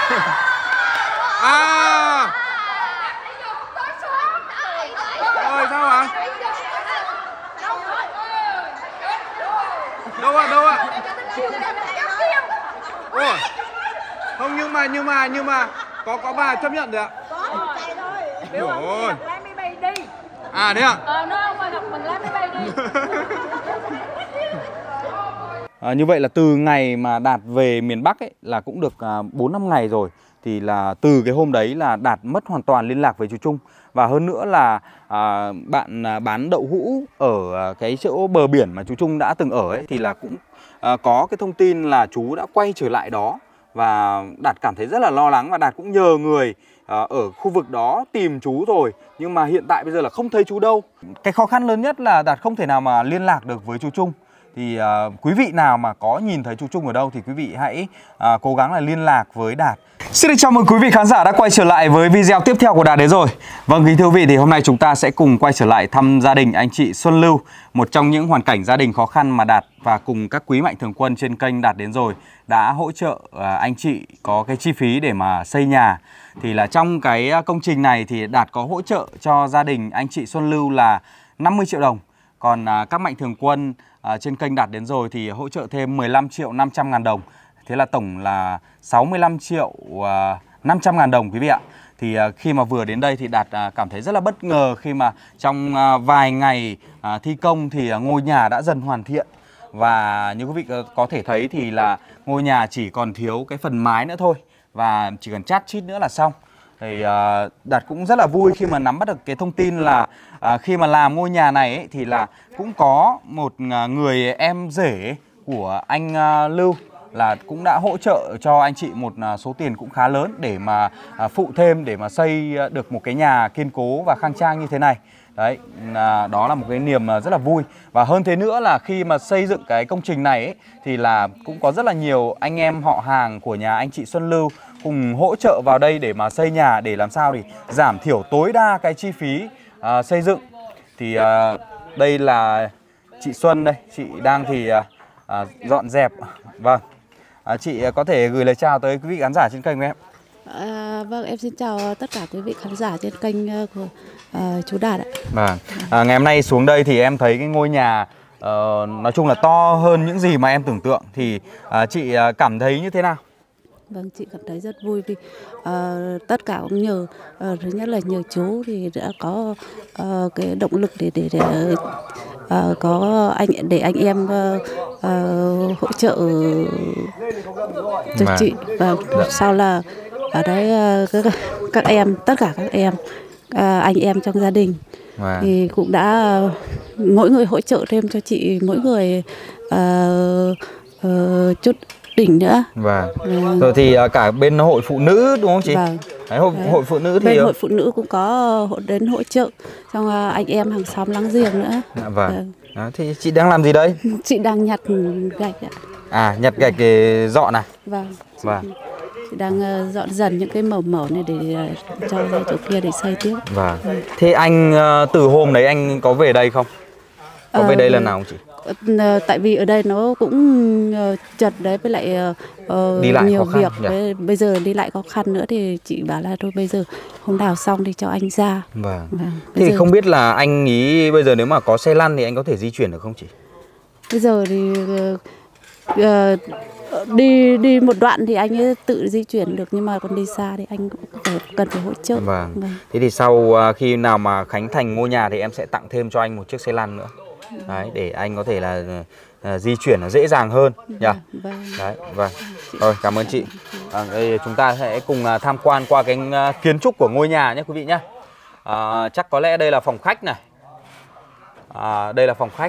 À. Rồi sao ạ? Đâu ạ? Đâu ạ? Ủa? Không, nhưng mà có bà chấp nhận được ạ? Có, chạy thôi. Nếu không ôi. thì lái máy bay đi. À thế ạ? Nó không phải mình lái máy bay đi. Như vậy là từ ngày mà Đạt về miền Bắc ấy là cũng được 4-5 ngày rồi. Thì là từ cái hôm đấy là Đạt mất hoàn toàn liên lạc với chú Trung. Và hơn nữa là bạn bán đậu hũ ở cái chỗ bờ biển mà chú Trung đã từng ở ấy, thì là cũng có cái thông tin là chú đã quay trở lại đó. Và Đạt cảm thấy rất là lo lắng và Đạt cũng nhờ người ở khu vực đó tìm chú rồi. Nhưng mà hiện tại bây giờ là không thấy chú đâu. Cái khó khăn lớn nhất là Đạt không thể nào mà liên lạc được với chú Trung. Thì quý vị nào mà có nhìn thấy chú Trung ở đâu thì quý vị hãy cố gắng là liên lạc với Đạt. Xin được chào mừng quý vị khán giả đã quay trở lại với video tiếp theo của Đạt đấy rồi. Vâng, kính thưa quý vị, thì hôm nay chúng ta sẽ cùng quay trở lại thăm gia đình anh chị Xuân Lưu, một trong những hoàn cảnh gia đình khó khăn mà Đạt và cùng các quý mạnh thường quân trên kênh Đạt đến rồi đã hỗ trợ anh chị có cái chi phí để mà xây nhà. Thì là trong cái công trình này thì Đạt có hỗ trợ cho gia đình anh chị Xuân Lưu là 50 triệu đồng. Còn các mạnh thường quân trên kênh Đạt đến rồi thì hỗ trợ thêm 15 triệu 500 ngàn đồng. Thế là tổng là 65 triệu 500 ngàn đồng quý vị ạ. Thì khi mà vừa đến đây thì Đạt cảm thấy rất là bất ngờ khi mà trong vài ngày thi công thì ngôi nhà đã dần hoàn thiện. Và như quý vị có thể thấy thì là ngôi nhà chỉ còn thiếu cái phần mái nữa thôi. Và chỉ cần chát chít nữa là xong. Thì Đạt cũng rất là vui khi mà nắm bắt được cái thông tin là khi mà làm ngôi nhà này ấy, thì là cũng có một người em rể của anh Lưu là cũng đã hỗ trợ cho anh chị một số tiền cũng khá lớn để mà phụ thêm để mà xây được một cái nhà kiên cố và khang trang như thế này. Đấy, đó là một cái niềm rất là vui. Và hơn thế nữa là khi mà xây dựng cái công trình này ấy, thì là cũng có rất là nhiều anh em họ hàng của nhà anh chị Xuân Lưu cùng hỗ trợ vào đây để mà xây nhà, để làm sao thì giảm thiểu tối đa cái chi phí xây dựng. Thì đây là chị Xuân đây, chị đang thì dọn dẹp. Vâng, chị có thể gửi lời chào tới quý vị khán giả trên kênh của em. Vâng, em xin chào tất cả quý vị khán giả trên kênh của chú Đạt ạ. Vâng, ngày hôm nay xuống đây thì em thấy cái ngôi nhà nói chung là to hơn những gì mà em tưởng tượng. Thì chị cảm thấy như thế nào? Vâng, chị cảm thấy rất vui vì tất cả cũng nhờ thứ nhất là nhờ chú thì đã có cái động lực để có để anh em hỗ trợ cho chị. Và sau là ở đấy các em, tất cả các em anh em trong gia đình thì cũng đã mỗi người hỗ trợ thêm cho chị, mỗi người chút đỉnh nữa. Rồi thì cả bên hội phụ nữ đúng không chị? Đấy, hội phụ nữ thì bên hội phụ nữ cũng có đến hỗ trợ, xong anh em hàng xóm láng giềng nữa. Đó, thì chị đang làm gì đây? Chị đang nhặt gạch ạ. Nhặt gạch để dọn này. Vâng. Chị đang dọn dần những cái mẩu này để cho ra chỗ kia để xây tiếp. Thế anh từ hôm đấy anh có về đây không? Có về đây lần nào không chị? Tại vì ở đây nó cũng chật đấy, với lại đi lại nhiều việc đấy, bây giờ đi lại khó khăn nữa thì chị bảo là thôi bây giờ hôm nào xong thì cho anh ra. Thì không biết là anh ý bây giờ nếu mà có xe lăn thì anh có thể di chuyển được không chị? Bây giờ thì đi một đoạn thì anh ấy tự di chuyển được, nhưng mà còn đi xa thì anh cũng cần phải hỗ trợ. Thế thì sau khi nào mà khánh thành ngôi nhà thì em sẽ tặng thêm cho anh một chiếc xe lăn nữa. Đấy, để anh có thể là di chuyển nó dễ dàng hơn nhỉ? Rồi, cảm ơn chị. Đây chúng ta sẽ cùng tham quan qua cái kiến trúc của ngôi nhà nhé quý vị nhé. Chắc có lẽ đây là phòng khách này. Đây là phòng khách.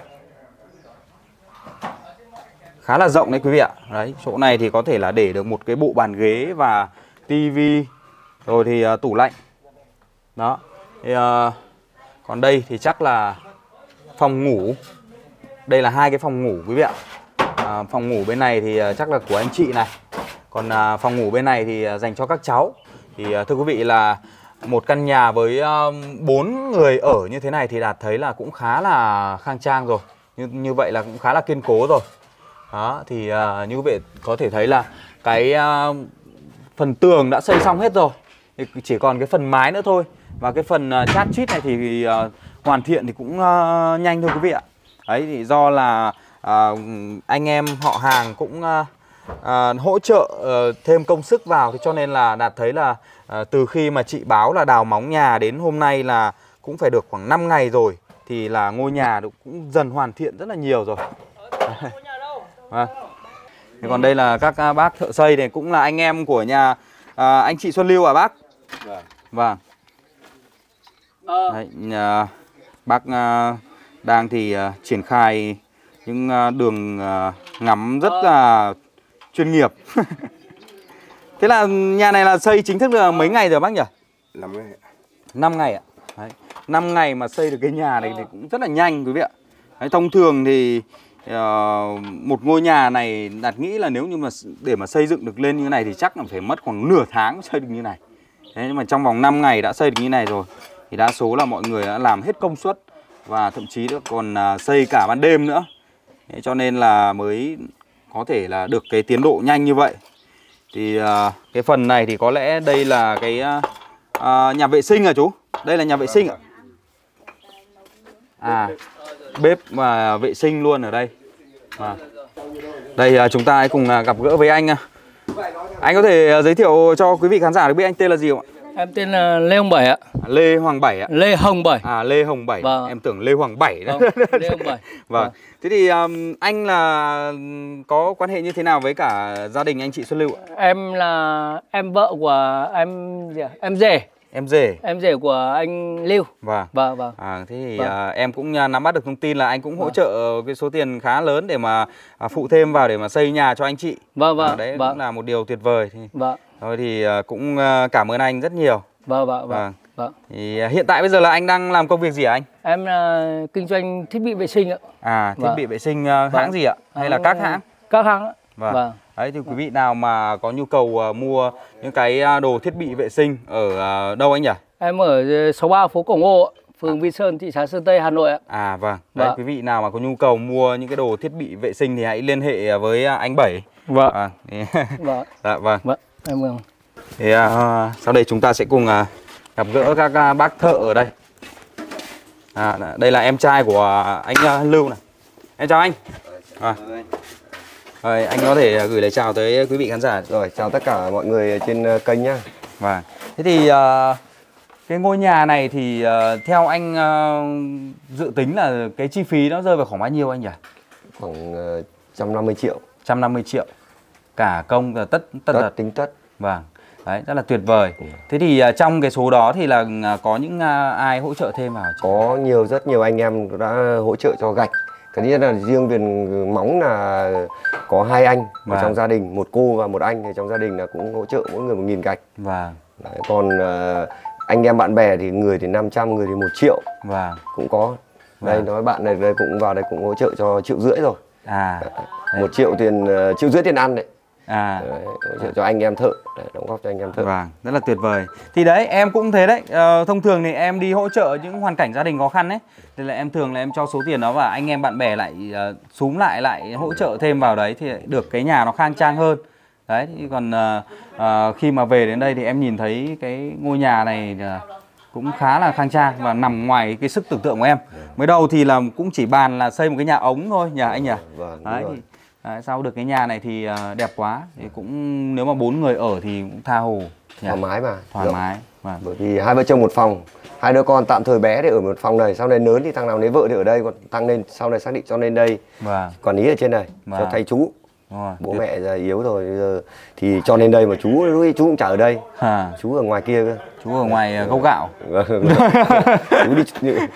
Khá là rộng đấy quý vị ạ. Đấy, chỗ này thì có thể là để được một cái bộ bàn ghế và tivi, rồi thì tủ lạnh. Đó. Thì, còn đây thì chắc là phòng ngủ. Đây là hai cái phòng ngủ quý vị ạ. Phòng ngủ bên này thì chắc là của anh chị này. Còn phòng ngủ bên này thì dành cho các cháu. Thì thưa quý vị là một căn nhà với 4 người ở như thế này thì Đạt thấy là cũng khá là khang trang rồi. Như vậy là cũng khá là kiên cố rồi. Đó, thì như quý vị có thể thấy là cái phần tường đã xây xong hết rồi, thì chỉ còn cái phần mái nữa thôi. Và cái phần chát chít này thì hoàn thiện thì cũng nhanh thôi quý vị ạ. Đấy thì do là anh em họ hàng cũng hỗ trợ thêm công sức vào, thì cho nên là Đạt thấy là từ khi mà chị báo là đào móng nhà đến hôm nay là cũng phải được khoảng 5 ngày rồi, thì là ngôi nhà cũng dần hoàn thiện rất là nhiều rồi. Vâng. Thế còn đây là các bác thợ xây này, cũng là anh em của nhà anh chị Xuân Lưu à bác? Vâng. Đấy, bác đang thì triển khai những đường ngắm rất là chuyên nghiệp. Thế là nhà này là xây chính thức được mấy ngày rồi bác nhỉ? 5 ngày. 5 ngày ạ. Đấy, 5 ngày mà xây được cái nhà này thì cũng rất là nhanh quý vị ạ. Đấy, thông thường thì một ngôi nhà này Đạt nghĩ là nếu như mà để mà xây dựng được lên như này thì chắc là phải mất khoảng nửa tháng mới xây được như này. Thế nhưng mà trong vòng 5 ngày đã xây được như này rồi, thì đa số là mọi người đã làm hết công suất và thậm chí đã còn xây cả ban đêm nữa. Thế cho nên là mới có thể là được cái tiến độ nhanh như vậy. Thì cái phần này thì có lẽ đây là cái nhà vệ sinh à chú? Đây là nhà vệ sinh ạ? À, bếp và vệ sinh luôn ở đây. Đây chúng ta hãy cùng gặp gỡ với anh. Anh có thể giới thiệu cho quý vị khán giả được biết anh tên là gì không ạ? Em tên là Lê Hồng Bảy ạ. Lê Hoàng Bảy ạ. Lê Hồng Bảy. À, Lê Hồng Bảy. Vâng. Em tưởng Lê Hoàng Bảy đấy. Vâng, Lê Hồng Bảy. Vâng. Thế thì anh là có quan hệ như thế nào với cả gia đình anh chị Xuân Lưu ạ? Em là em vợ của em rể. Em rể. Em rể của anh Lưu. Vâng. Vâng, vâng. Thế thì Vâng. em cũng nắm bắt được thông tin là anh cũng hỗ trợ cái số tiền khá lớn để mà phụ thêm vào để mà xây nhà cho anh chị. Vâng, vâng. Đấy Vâng. cũng là một điều tuyệt vời. Vâng. Thôi thì cũng cảm ơn anh rất nhiều. Vâng, vâng, vâng. Vâng. Thì hiện tại bây giờ là anh đang làm công việc gì hả anh? Em là kinh doanh thiết bị vệ sinh ạ. Thiết bị vệ sinh hãng gì ạ? Hay là các hãng? Các hãng ạ. Vâng. Đấy thì quý vị nào mà có nhu cầu mua những cái đồ thiết bị vệ sinh ở đâu anh nhỉ? Em ở 63 phố Cổ Ngô, phường Vinh Sơn, thị xã Sơn Tây, Hà Nội ạ. Vâng. Đấy, quý vị nào mà có nhu cầu mua những cái đồ thiết bị vệ sinh thì hãy liên hệ với anh Bảy. Vâng. Vâng. Dạ vâng. Vâng. Em vâng. Thì sau đây chúng ta sẽ cùng gặp gỡ các bác thợ ở đây. Đây là em trai của anh Lưu này. Em chào anh. Anh có thể gửi lời chào tới quý vị khán giả. Rồi, chào tất cả mọi người trên kênh nhá. Vâng. Thế thì cái ngôi nhà này thì theo anh dự tính là cái chi phí nó rơi vào khoảng bao nhiêu anh nhỉ? Khoảng 150 triệu. 150 triệu. Cả công tất tính tất. Vâng. Đấy, rất là tuyệt vời. Thế thì trong cái số đó thì là có những ai hỗ trợ thêm vào? Có rất nhiều anh em đã hỗ trợ cho gạch. Cái nhất là riêng về móng là có 2 anh ở trong gia đình, một cô và một anh thì trong gia đình là cũng hỗ trợ mỗi người 1.000 gạch. Vâng. Đấy, còn anh em bạn bè thì người thì 500, người thì 1 triệu. Vâng. Cũng có. Đây nói bạn này đây cũng vào đây cũng hỗ trợ cho 1,5 triệu rồi. 1 triệu tiền 1,5 triệu tiền ăn đấy. Đấy, hỗ trợ cho anh em thợ, đóng góp cho anh em thợ. Vâng, rất là tuyệt vời. Thì đấy, em cũng thế đấy. Thông thường thì em đi hỗ trợ những hoàn cảnh gia đình khó khăn ấy, thì là em thường là em cho số tiền đó và anh em bạn bè lại xúm lại hỗ trợ thêm vào đấy thì được cái nhà nó khang trang hơn. Đấy, thì còn khi mà về đến đây thì em nhìn thấy cái ngôi nhà này cũng khá là khang trang và nằm ngoài cái sức tưởng tượng của em. Mới đầu thì là cũng chỉ bàn là xây một cái nhà ống thôi nhỉ anh nhỉ? Vâng, đấy, thì, sau được cái nhà này thì đẹp quá, thì cũng nếu mà 4 người ở thì cũng tha hồ nhỉ? Thoải mái mà. Thoải mái. Vâng. Bởi vì 2 vợ chồng một phòng, 2 đứa con tạm thời bé để ở một phòng này, sau này lớn thì thằng nào lấy vợ thì ở đây, còn tăng lên sau này xác định cho lên đây. Vâng. Còn ý ở trên này cho thầy chú. Bố mẹ giờ yếu rồi giờ thì cho lên đây mà chú cũng chả ở đây. Chú ở ngoài kia cơ. Chú ở ngoài gốc gạo. Chú đi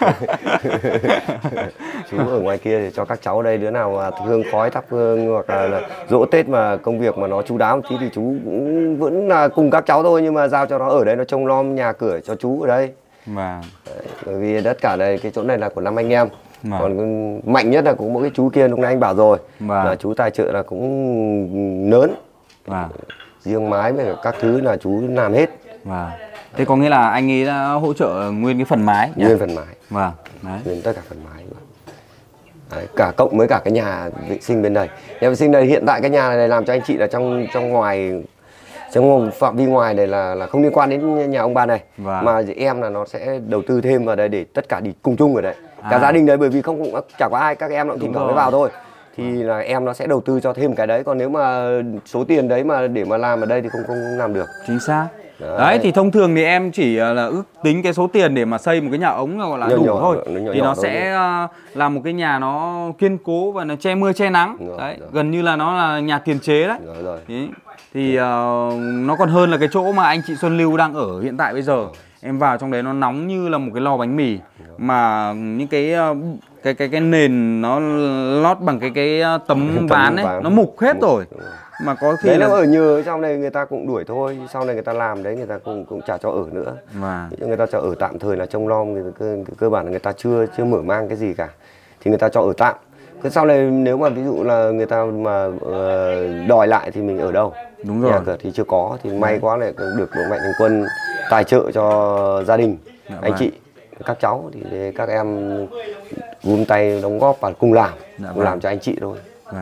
chú ở ngoài kia thì cho các cháu ở đây, đứa nào mà hương khói thắp hương hoặc là giỗ Tết mà công việc mà nó chú đáo một tí thì chú cũng vẫn là cùng các cháu thôi, nhưng mà giao cho nó ở đây, nó trông nom nhà cửa cho chú ở đây. Vâng. Bởi vì tất cả đây cái chỗ này là của 5 anh em. Còn mạnh nhất là cũng mỗi cái chú kia lúc nãy anh bảo rồi là chú tài trợ là cũng lớn. Riêng mái với các thứ là chú làm hết. Thế có nghĩa là anh ấy đã hỗ trợ nguyên cái phần mái nhỉ? Nguyên phần mái. Vâng. Đấy. Nguyên tất cả phần mái. Đấy, cả cộng với cả cái nhà vệ sinh bên đây. Nhà vệ sinh này hiện tại cái nhà này làm cho anh chị là trong ngoài Trong phạm vi ngoài này là không liên quan đến nhà ông bà này, mà em là nó sẽ đầu tư thêm vào đây để tất cả đi cùng chung ở đấy. Cả gia đình đấy, bởi vì không chả có ai, các em nó thỉnh thoảng mới vào thôi. Thì là em nó sẽ đầu tư cho thêm cái đấy, còn nếu mà số tiền đấy mà để mà làm ở đây thì không làm được. Chính xác. Đấy thì thông thường thì em chỉ là ước tính cái số tiền để mà xây một cái nhà ống gọi là đủ thôi. Thì nó sẽ làm một cái nhà nó kiên cố và nó che mưa che nắng. Đấy, gần như là nó là nhà tiền chế đấy. Thì nó còn hơn là cái chỗ mà anh chị Xuân Lưu đang ở hiện tại bây giờ. Em vào trong đấy nó nóng như là một cái lò bánh mì, mà những cái nền nó lót bằng cái tấm ván ấy, nó mục hết rồi. Mà có khi đấy là ở nhờ trong này người ta cũng đuổi thôi, sau này người ta làm đấy người ta cũng chả cho ở nữa. Người ta cho ở tạm thời là trông nom, cơ bản là người ta chưa mở mang cái gì cả, thì người ta cho ở tạm. Thế sau này nếu mà ví dụ là người ta mà đòi lại thì mình ở đâu? Đúng rồi. Nhà cửa thì chưa có, thì may quá lại được Bộ Mạnh Thường Quân tài trợ cho gia đình, anh chị, các cháu, thì các em vun tay đóng góp và cùng làm cho anh chị thôi.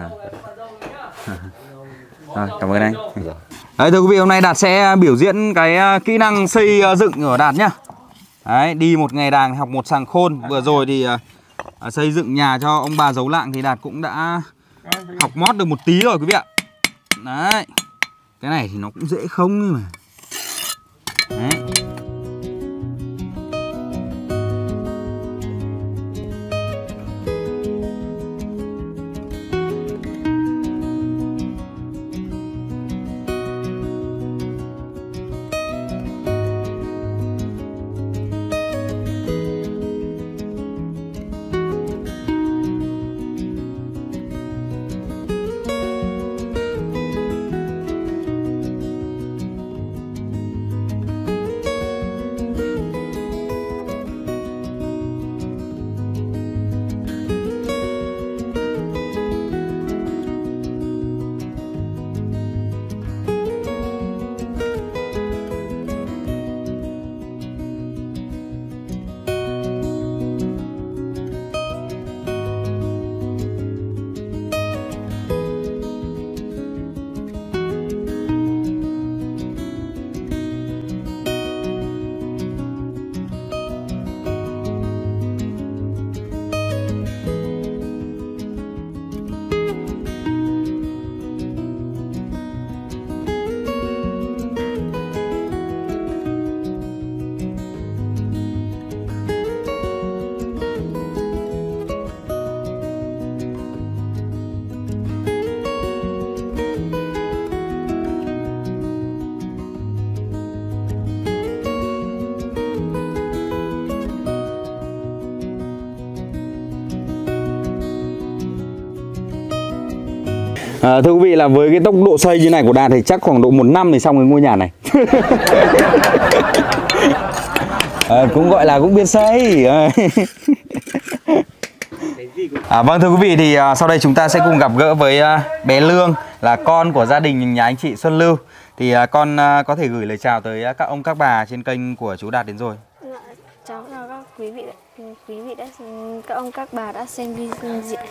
Rồi, cảm ơn anh. Đấy, thưa quý vị, hôm nay Đạt sẽ biểu diễn cái kỹ năng xây dựng ở Đạt nhá. Đấy, đi một ngày đàng học một sàng khôn. Vừa rồi thì xây dựng nhà cho ông bà Dấu Lạng thì Đạt cũng đã học mót được một tí rồi quý vị ạ. Đấy, cái này thì nó cũng dễ không mà. Đấy. Thưa quý vị, là với cái tốc độ xây như này của Đạt thì chắc khoảng độ 1 năm thì xong cái ngôi nhà này. Cũng gọi là cũng biết xây. Vâng, thưa quý vị, thì sau đây chúng ta sẽ cùng gặp gỡ với bé Lương, là con của gia đình nhà anh chị Xuân Lưu. Thì con có thể gửi lời chào tới các ông các bà trên kênh của chú Đạt đến rồi. Cháu chào các quý vị đã, các ông các bà đã xem video diễn.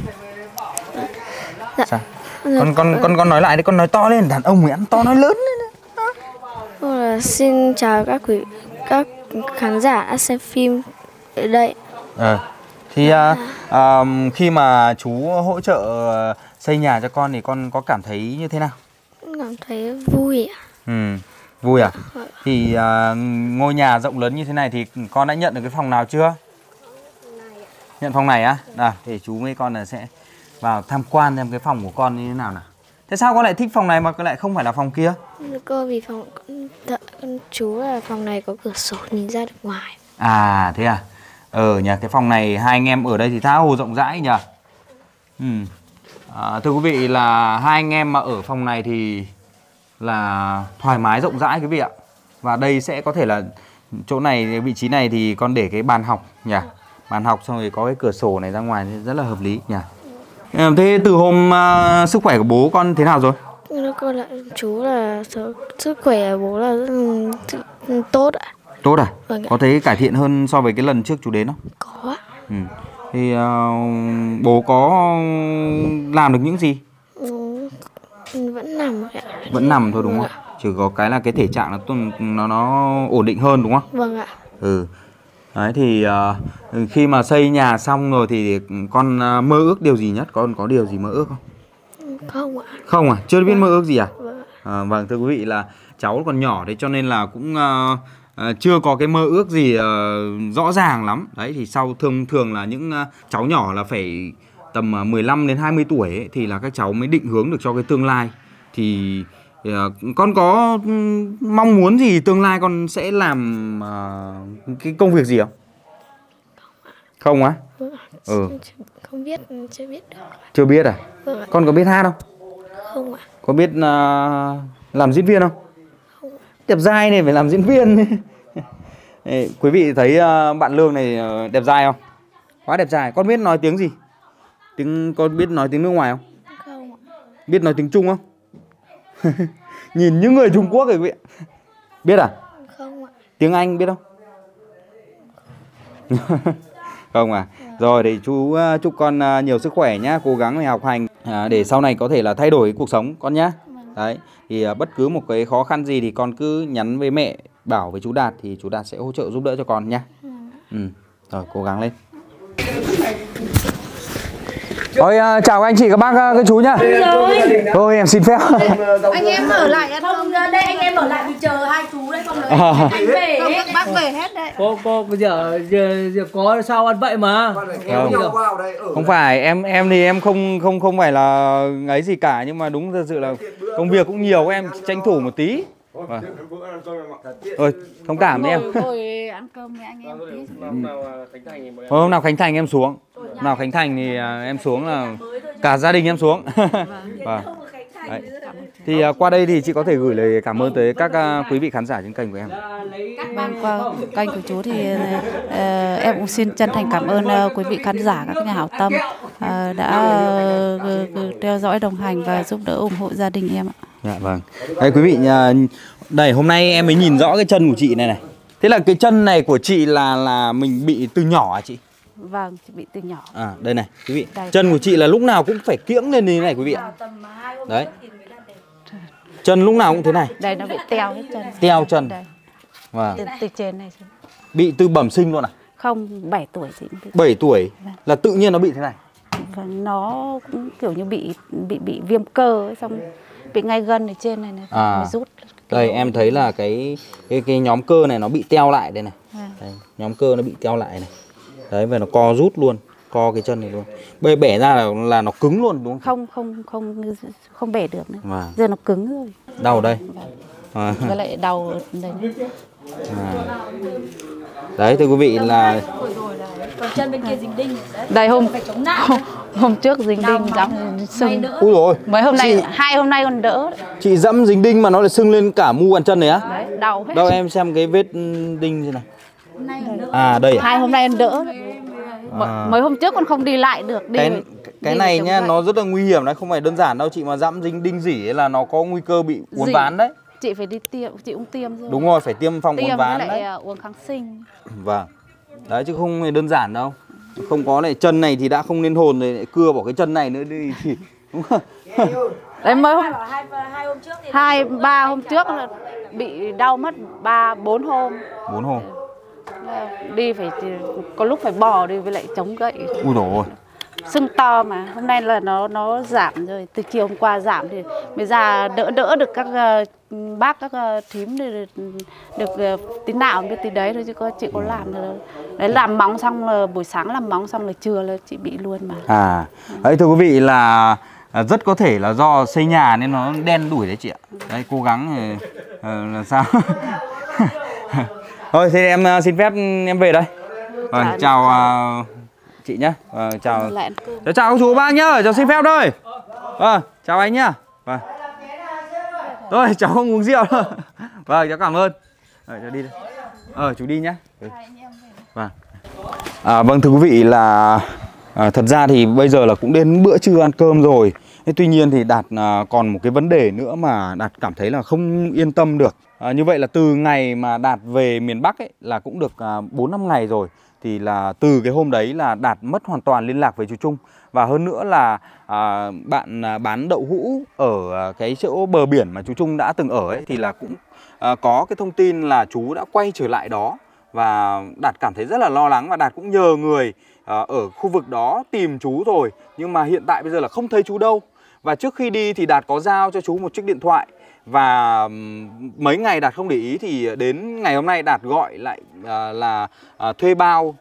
Dạ. Sao? Con nói lại đi, con nói to lên, đàn ông thì ăn to nói lớn lên. Xin chào các khán giả đã xem phim ở đây. Thì khi mà chú hỗ trợ xây nhà cho con thì con có cảm thấy như thế nào? Cảm thấy vui ạ. Vui à? Thì ngôi nhà rộng lớn như thế này thì con đã nhận được cái phòng nào chưa? Nhận phòng này á? Thì chú với con là sẽ vào tham quan xem cái phòng của con như thế nào nào. Thế sao con lại thích phòng này mà con lại không phải là phòng kia? Cô vì chú là phòng này có cửa sổ nhìn ra được ngoài. À thế à? Nhà cái phòng này hai anh em ở đây thì tha hồ rộng rãi nhỉ. Thưa quý vị, là hai anh em mà ở phòng này thì là thoải mái rộng rãi quý vị ạ. Và đây sẽ có thể là chỗ này, vị trí này thì con để cái bàn học nhỉ. Bàn học xong rồi có cái cửa sổ này ra ngoài thì rất là hợp lý nhỉ. Thế từ hôm sức khỏe của bố con thế nào rồi? Con là chú là sức khỏe của bố là rất tốt ạ. Tốt à? Vâng ạ. Có thấy cải thiện hơn so với cái lần trước chú đến không? Có ạ. Thì bố có làm được những gì? Vẫn nằm ạ. Vẫn nằm thôi đúng không? Chỉ có cái là cái thể trạng nó ổn định hơn đúng không? Vâng ạ. Ừ. Đấy thì khi mà xây nhà xong rồi thì con mơ ước điều gì nhất? Con có điều gì mơ ước không? Không ạ. Không à? Chưa biết mơ ước gì à? Vâng. Vâng, thưa quý vị là cháu còn nhỏ đấy cho nên là cũng chưa có cái mơ ước gì rõ ràng lắm. Đấy thì sau thường là những cháu nhỏ là phải tầm 15 đến 20 tuổi ấy, thì là các cháu mới định hướng được cho cái tương lai. Thì con có mong muốn gì tương lai con sẽ làm cái công việc gì không? Không á? Không biết, chưa biết được. Chưa biết à? Vâng ạ. Con có biết hát không? Không ạ. Có biết làm diễn viên không? Không ạ. Đẹp trai này phải làm diễn viên. Ê, quý vị thấy bạn Lương này đẹp trai không? Quá đẹp trai. Con biết nói tiếng gì? Con biết nói tiếng nước ngoài không? Không ạ. Biết nói tiếng Trung không? Nhìn những người Trung Quốc rồi quý vị. Biết à? Không ạ. Tiếng Anh biết không? Không à? Rồi thì chú chúc con nhiều sức khỏe nhá, cố gắng học hành để sau này có thể là thay đổi cuộc sống con nhá. Đấy, thì bất cứ một cái khó khăn gì thì con cứ nhắn với mẹ, bảo với chú Đạt thì chú Đạt sẽ hỗ trợ giúp đỡ cho con nhá. Rồi cố gắng lên. Thôi chào anh chị các bác các chú nhá. Thôi em xin phép. Anh em ở lại ăn không? Đây anh em ở lại thì chờ hai chú đây, không nữa anh về. Không, các bác về hết đấy. Cô bây giờ có sao ăn vậy mà. Không phải em thì em không phải là ấy gì cả, nhưng mà đúng thật sự là công việc cũng nhiều, em tranh thủ một tí. Thôi thông cảm với em. Ngồi ăn cơm với anh em tí. Hôm nào Khánh Thành em xuống. Nào Khánh Thành thì em xuống là cả gia đình em xuống. Đấy. Thì qua đây thì chị có thể gửi lời cảm ơn tới các quý vị khán giả trên kênh của em. Vâng, qua kênh của chú thì em cũng xin chân thành cảm ơn quý vị khán giả, các nhà hảo tâm đã theo dõi, đồng hành và giúp đỡ ủng hộ gia đình em ạ. Dạ vâng. Đây quý vị, đây hôm nay em mới nhìn rõ cái chân của chị này này. Thế là cái chân này của chị là mình bị từ nhỏ à chị? Vâng, chị bị từ nhỏ. À đây này quý vị, Đây. chân của chị là lúc nào cũng phải kiễng lên như thế này quý vị ạ. Đấy. Chân lúc nào cũng thế này. Đây nó bị teo hết chân. Teo chân. Đây. Vâng. Từ trên này xuống. Bị từ bẩm sinh luôn à? Không, 7 tuổi chị cũng bị. 7 tuổi là tự nhiên nó bị thế này. Vâng, nó cũng kiểu như bị viêm cơ ấy, xong bị ngay gân ở trên này mới rút. Đây em thấy là cái nhóm cơ này nó bị teo lại đây này. Đây, nhóm cơ nó bị teo lại này. Đấy, và nó co rút luôn, co cái chân này luôn. Bây giờ bẻ ra là nó cứng luôn đúng không? Không bẻ được nữa. Vâng. Giờ nó cứng rồi. Đau đây. Với lại đau ở đây. Đấy thưa quý vị là Còn chân bên kia dính đinh. Đây hôm trước dính đinh Đau dẫm sưng. Úi dồi ôi. Mấy hôm nay, 2 hôm nay còn đỡ. Chị dẫm dính đinh mà nó lại sưng lên cả mu bàn chân này á? Đấy, đau hết. Đâu em xem cái vết đinh thế này. À đây. 2 hôm nay còn đỡ. Mấy hôm trước con không đi lại được. Cái này nhá, nó rất là nguy hiểm đấy, không phải đơn giản đâu chị, mà dẫm dính đinh rỉ ấy là nó có nguy cơ bị uốn ván đấy. Chị phải đi tiêm, chị cũng tiêm rồi. Đúng rồi, phải tiêm phòng uốn ván với đấy. lại uống kháng sinh. Vâng. Đấy chứ không hề đơn giản đâu. Không có này, chân này thì đã không nên hồn rồi lại cưa bỏ cái chân này nữa đi thì đúng không? Đấy mấy hôm 2 hôm trước thì 2-3 hôm trước là bị đau mất 3-4 hôm. 4 hôm. Đi phải có lúc phải bò đi với lại chống gậy. Ui dồi ôi. Sưng to mà hôm nay là nó giảm rồi, từ chiều hôm qua giảm thì mới ra đỡ được các bác các thím được tí nào biết tí đấy thôi, chứ chị có làm được đâu. Đấy, làm móng xong là buổi sáng làm móng xong là trưa là chị bị luôn mà. Đấy thưa quý vị là rất có thể là do xây nhà nên nó đen đủi đấy chị ạ. Đấy cố gắng là sao. Thôi thế em xin phép em về đây. Vâng, chào chị nhé. Chào chào các chú bác nhá, cháu xin phép thôi. Vâng, chào anh nhá. Vâng. Thôi cháu không uống rượu đâu. Vâng, cháu cảm ơn. Cháu đi đây. Chú đi nhá. Vâng. Vâng thưa quý vị là thật ra thì bây giờ là cũng đến bữa trưa ăn cơm rồi. Tuy nhiên thì Đạt còn một cái vấn đề nữa mà Đạt cảm thấy là không yên tâm được. Như vậy là từ ngày mà Đạt về miền Bắc ấy là cũng được 4-5 ngày rồi. Thì là từ cái hôm đấy là Đạt mất hoàn toàn liên lạc với chú Trung. Và hơn nữa là bạn bán đậu hũ ở cái chỗ bờ biển mà chú Trung đã từng ở ấy, thì là cũng có cái thông tin là chú đã quay trở lại đó. Và Đạt cảm thấy rất là lo lắng, và Đạt cũng nhờ người ở khu vực đó tìm chú rồi. Nhưng mà hiện tại bây giờ là không thấy chú đâu. Và trước khi đi thì Đạt có giao cho chú một chiếc điện thoại. Và mấy ngày Đạt không để ý thì đến ngày hôm nay Đạt gọi lại là thuê bao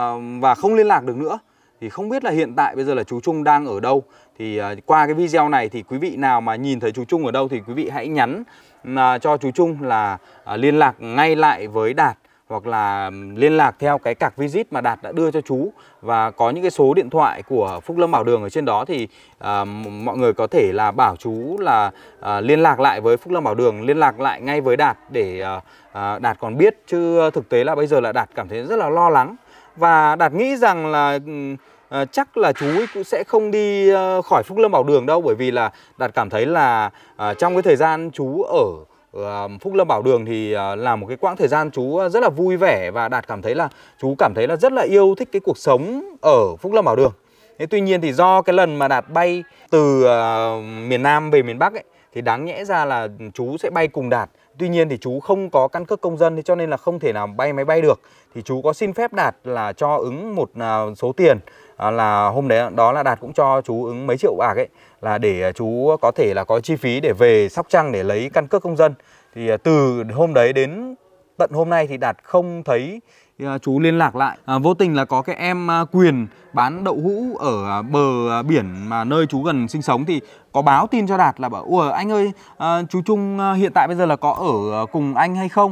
và không liên lạc được nữa. Thì không biết là hiện tại bây giờ là chú Trung đang ở đâu. Thì qua cái video này thì quý vị nào mà nhìn thấy chú Trung ở đâu thì quý vị hãy nhắn cho chú Trung là liên lạc ngay lại với Đạt, hoặc là liên lạc theo cái cạc visit mà Đạt đã đưa cho chú. Và có những cái số điện thoại của Phúc Lâm Bảo Đường ở trên đó thì mọi người có thể là bảo chú là liên lạc lại với Phúc Lâm Bảo Đường, liên lạc lại ngay với Đạt để Đạt còn biết. Chứ thực tế là bây giờ là Đạt cảm thấy rất là lo lắng. Và Đạt nghĩ rằng là chắc là chú ấy cũng sẽ không đi khỏi Phúc Lâm Bảo Đường đâu. Bởi vì là Đạt cảm thấy là trong cái thời gian chú ở Phúc Lâm Bảo Đường thì là một cái quãng thời gian chú rất là vui vẻ. Và Đạt cảm thấy là chú cảm thấy là rất là yêu thích cái cuộc sống ở Phúc Lâm Bảo Đường. Thế tuy nhiên thì do cái lần mà Đạt bay từ miền Nam về miền Bắc ấy, thì đáng nhẽ ra là chú sẽ bay cùng Đạt. Tuy nhiên thì chú không có căn cước công dân, thì cho nên là không thể nào bay máy bay được. Thì chú có xin phép Đạt là cho ứng một số tiền, là hôm đấy đó là Đạt cũng cho chú ứng mấy triệu bạc ấy, là để chú có thể là có chi phí để về Sóc Trăng để lấy căn cước công dân. Thì từ hôm đấy đến tận hôm nay thì Đạt không thấy chú liên lạc lại. Vô tình là có cái em Quyền bán đậu hũ ở bờ biển mà nơi chú gần sinh sống thì có báo tin cho Đạt là bảo: ủa anh ơi, chú Trung hiện tại bây giờ là có ở cùng anh hay không?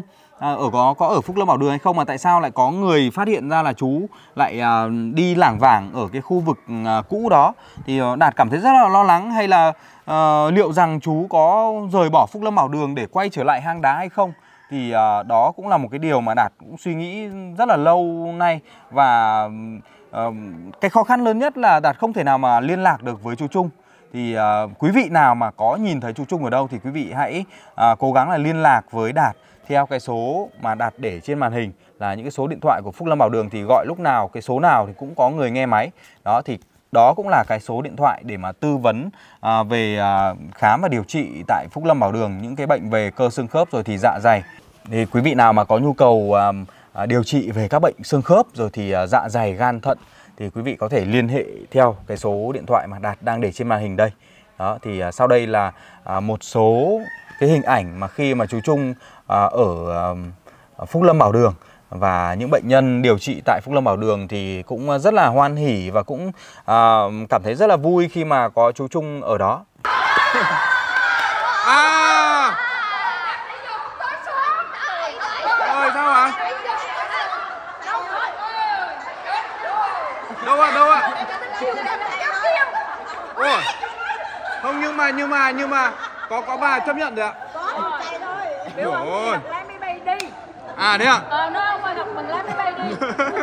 Có ở Phúc Lâm Bảo Đường hay không, mà tại sao lại có người phát hiện ra là chú lại đi lảng vảng ở cái khu vực cũ đó. Thì Đạt cảm thấy rất là lo lắng. Hay là liệu rằng chú có rời bỏ Phúc Lâm Bảo Đường để quay trở lại hang đá hay không? Thì đó cũng là một cái điều mà Đạt cũng suy nghĩ rất là lâu nay. Và cái khó khăn lớn nhất là Đạt không thể nào mà liên lạc được với chú Trung. Thì quý vị nào mà có nhìn thấy chú Trung ở đâu thì quý vị hãy cố gắng là liên lạc với Đạt theo cái số mà Đạt để trên màn hình, là những cái số điện thoại của Phúc Lâm Bảo Đường. Thì gọi lúc nào, cái số nào thì cũng có người nghe máy. Đó, thì đó cũng là cái số điện thoại để mà tư vấn về khám và điều trị tại Phúc Lâm Bảo Đường, những cái bệnh về cơ xương khớp rồi thì dạ dày. Thì quý vị nào mà có nhu cầu điều trị về các bệnh xương khớp rồi thì dạ dày, gan, thận thì quý vị có thể liên hệ theo cái số điện thoại mà Đạt đang để trên màn hình đây. Đó, thì sau đây là một số cái hình ảnh mà khi mà chú Trung ở Phúc Lâm Bảo Đường. Và những bệnh nhân điều trị tại Phúc Lâm Bảo Đường thì cũng rất là hoan hỉ và cũng cảm thấy rất là vui khi mà có chú Trung ở đó. Rồi sao ạ? Đâu ạ? Đâu ạ? Ủa? Không, nhưng mà có bà chấp nhận được ạ? Có, chạy thôi. Ôi. Lái máy bay đi. À thế ạ? Nó không phải gặp mình lái máy bay đi.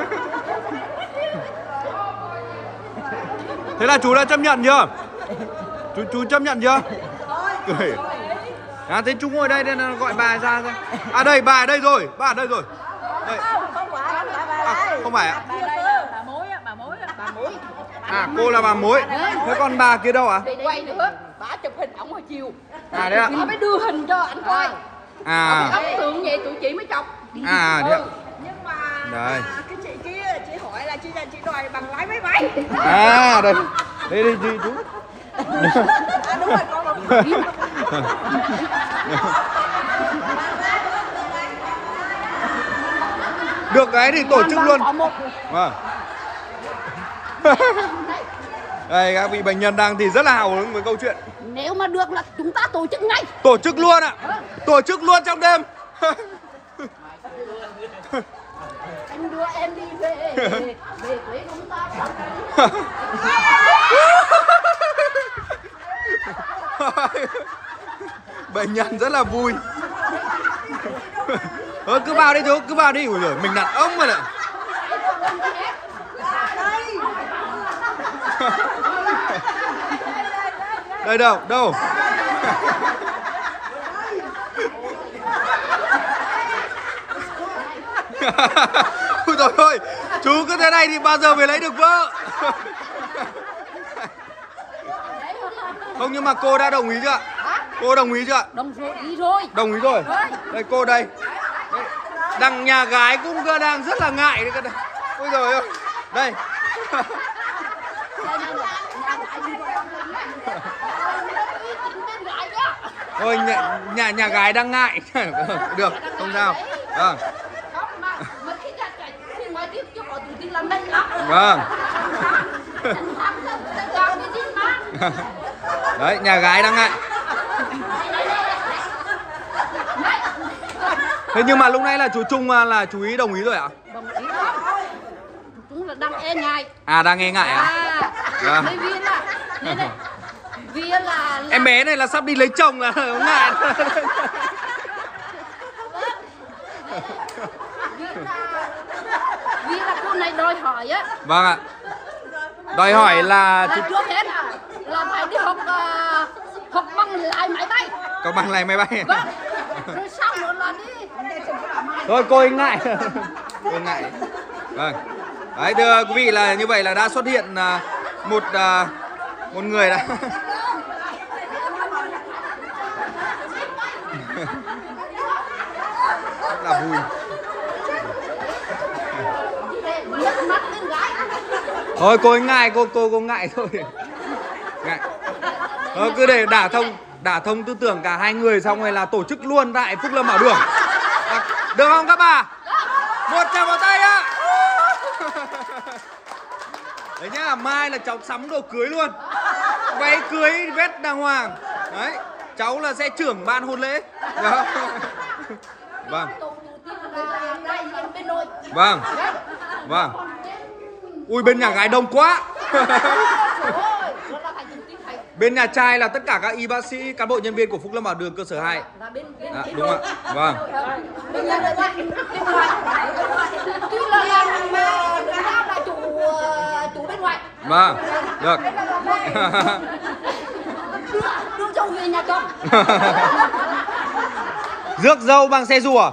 Thế là chú đã chấp nhận chưa? Chú chấp nhận chưa? Cười. Thế chú ngồi đây nên gọi bà ra xem. À đây, bà ở đây rồi, bà ở đây rồi. Đây. Không phải ạ? Bà đây là bà mối á, bà mối. À, cô là bà mối. Thế còn bà kia đâu ạ? Quay nữa, bà chụp hình ổng hồi chiều. À đấy ạ. Bà mới đưa hình cho anh coi. À. Ấn tượng vậy tụi chị mới chọc. À đấy ạ. Nhưng mà đây. Cái chị kia chị hỏi là chị đòi bằng lái máy bay. À đây. Đây đi chị chú. Đúng rồi, con là được cái thì tổ chức luôn. Vâng. Đây các vị bệnh nhân đang thì rất là hào hứng với câu chuyện. Nếu mà được là chúng ta tổ chức ngay. Tổ chức luôn ạ. Tổ chức luôn trong đêm. Anh đưa em đi về quê chúng ta. Bệnh nhân rất là vui. Cứ vào đi chú, cứ vào đi. Ủa giời, mình đàn ông mà lại. Đây đâu, đâu. Ôi trời ơi, chú cứ thế này thì bao giờ mới lấy được vợ. Không, nhưng mà cô đã đồng ý chưa? Cô đồng ý chưa? Đồng ý rồi. Đồng ý rồi. Đây cô đây. Đằng nhà gái cũng đang rất là ngại đấy. Ôi giời ơi. Đây. Thôi nhà gái đang ngại. Được, không sao. Vâng. Vâng. Đấy, nhà gái đang ngại. Thế nhưng mà lúc nãy là chú Trung là chú ý đồng ý rồi ạ? Đồng ý không? Chúng là đang e ngại. À, đang e ngại à? Vâng. Vì là em bé này là sắp đi lấy chồng là ngại. Vì là cô này đòi hỏi á. Vâng ạ. Đòi hỏi là trước hết là phải đi học bằng lái máy bay. Có bằng lái máy bay. Vâng. Rồi sau nữa là đi. Thôi cô ấy ngại. Cô ngại. Vâng. Đấy, thưa quý vị, là như vậy là đã xuất hiện một người đã rất là vui. Thôi cô ấy ngại, cô ngại thôi. Ngại. Thôi cứ để đả thông tư tưởng cả hai người xong rồi là tổ chức luôn tại Phúc Lâm Bảo Đường. Được không các bà? Một tràng vào tay á. Đấy nhá, mai là cháu sắm đồ cưới luôn. Váy cưới vest đàng hoàng. Đấy, cháu là sẽ trưởng ban hôn lễ. Đó. Vâng. Vâng. Vâng. Ui, bên nhà gái đông quá. Bên nhà trai là tất cả các y bác sĩ, cán bộ nhân viên của Phúc Lâm Bảo Đường cơ sở 2. Đúng ạ. Vâng. Chủ bên ngoài. Vâng. Được. Đưa dâu về nhà chồng. Rước dâu bằng xe rùa.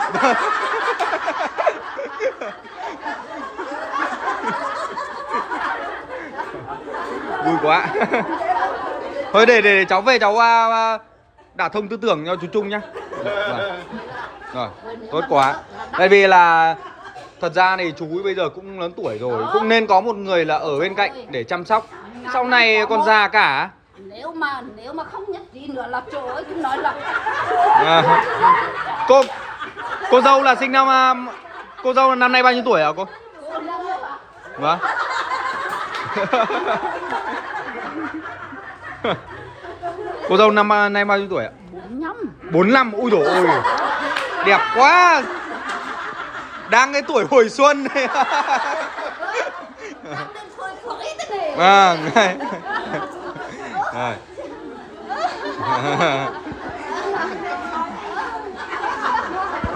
Vui quá. Thôi để cháu về cháu đả thông tư tưởng cho chú Trung nhá. Rồi, tốt quá. Tại vì là thật ra thì chú bây giờ cũng lớn tuổi rồi, cũng nên có một người là ở bên cạnh để chăm sóc. Sau này còn già cả. Nếu mà không nhất gì nữa là trời ơi, chúng nói là cô dâu là sinh năm cô dâu là năm nay bao nhiêu tuổi hả cô? Vâng. Cô dâu năm nay bao nhiêu tuổi ạ? 45. 45, ui dồi ôi. Đẹp quá. Đang cái tuổi hồi xuân này. Vâng.